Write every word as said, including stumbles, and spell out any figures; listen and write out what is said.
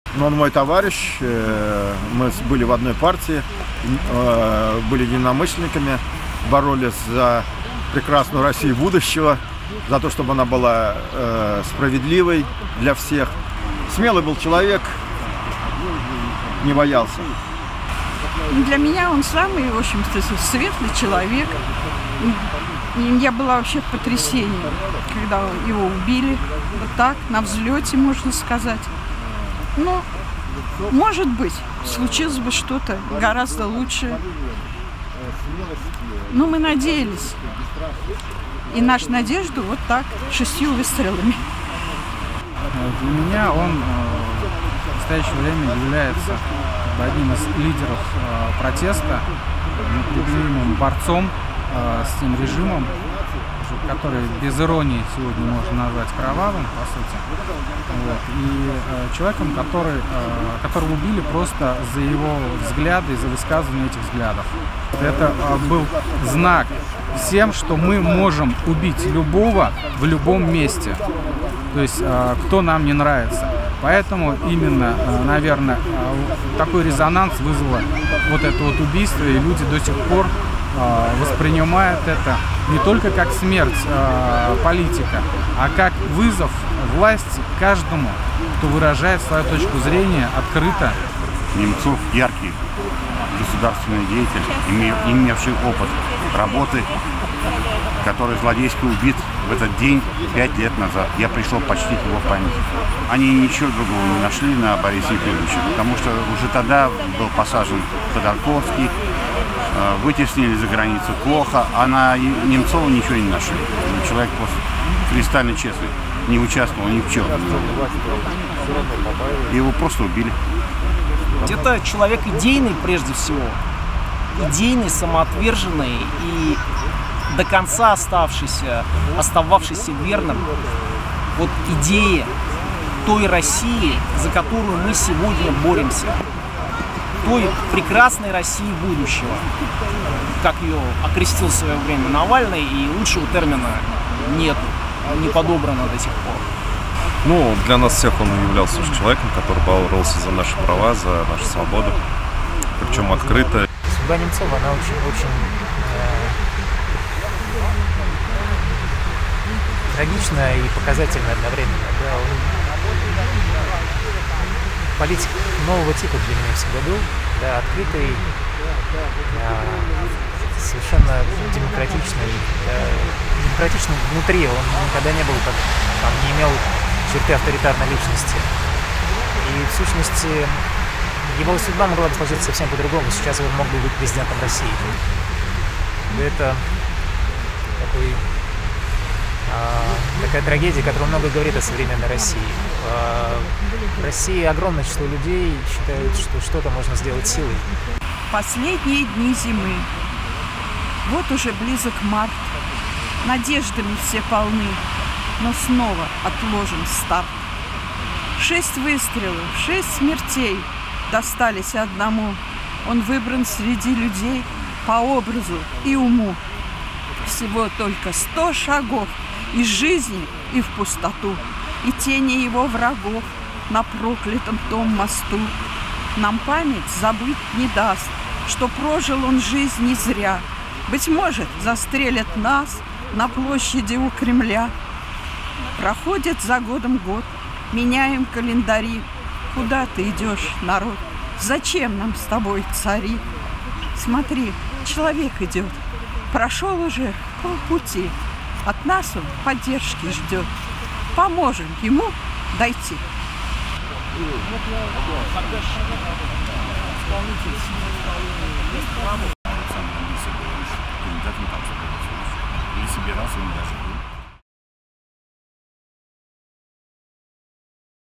Но он мой товарищ, мы были в одной партии, были единомышленниками, боролись за прекрасную Россию будущего, за то, чтобы она была справедливой для всех. Смелый был человек, не боялся. Для меня он самый, в общем-то, светлый человек. Я была вообще в потрясении, когда его убили. Вот так, на взлете, можно сказать. Но, может быть, случилось бы что-то гораздо лучше. Но мы надеялись. И нашу надежду вот так, шестью выстрелами. Для меня он в настоящее время является одним из лидеров протеста, непримиримым борцом с тем режимом, который без иронии сегодня можно назвать кровавым, по сути. Вот. И э, человеком, который, э, которого убили просто за его взгляды и за высказывание этих взглядов. Это э, был знак всем, что мы можем убить любого в любом месте. То есть, э, кто нам не нравится. Поэтому именно, э, наверное, э, такой резонанс вызвало вот это вот убийство, и люди до сих пор воспринимает это не только как смерть э, политика, а как вызов власти каждому, кто выражает свою точку зрения открыто. Немцов яркий государственный деятель, име, имевший опыт работы, который злодейски убит в этот день пять лет назад. Я пришел почтить его память. Они ничего другого не нашли на Борисе Ефимовиче, потому что уже тогда был посажен Ходорковский, вытеснили за границу плохо, а на Немцова ничего не нашли. Человек просто кристально честный, не участвовал ни в чем. Его просто убили. Это человек идейный прежде всего, идейный, самоотверженный и до конца оставшийся, остававшийся верным вот идее той России, за которую мы сегодня боремся. Той прекрасной России будущего, как ее окрестил в свое время Навальный, и лучшего термина нет, не подобрано до сих пор. Ну, для нас всех он являлся человеком, который боролся за наши права, за нашу свободу, причем открыто. Судьба Немцова, она очень-очень э, трагичная и показательная одновременно. Да, он политик нового типа для меня всегда был, да, открытый, да, совершенно демократичный, да, демократичный внутри, он никогда не был, как, там, не имел черты авторитарной личности. И в сущности его судьба могла бы сложиться совсем по-другому. Сейчас он мог бы быть президентом России. Это такой, а, такая трагедия, которая много говорит о современной России. А, в России огромное число людей считают, что что-то можно сделать силой. Последние дни зимы. Вот уже близок март. Надеждами все полны, но снова отложен старт. Шесть выстрелов, шесть смертей достались одному. Он выбран среди людей по образу и уму. Всего только сто шагов из жизни и в пустоту, и тени его врагов на проклятом том мосту. Нам память забыть не даст, что прожил он жизнь не зря. Быть может, застрелят нас на площади у Кремля. Проходит за годом год, меняем календари. Куда ты идешь, народ? Зачем нам с тобой цари? Смотри, человек идет, прошел уже полпути. От нас он поддержки ждет. Поможем ему дойти. Или собирался, или даже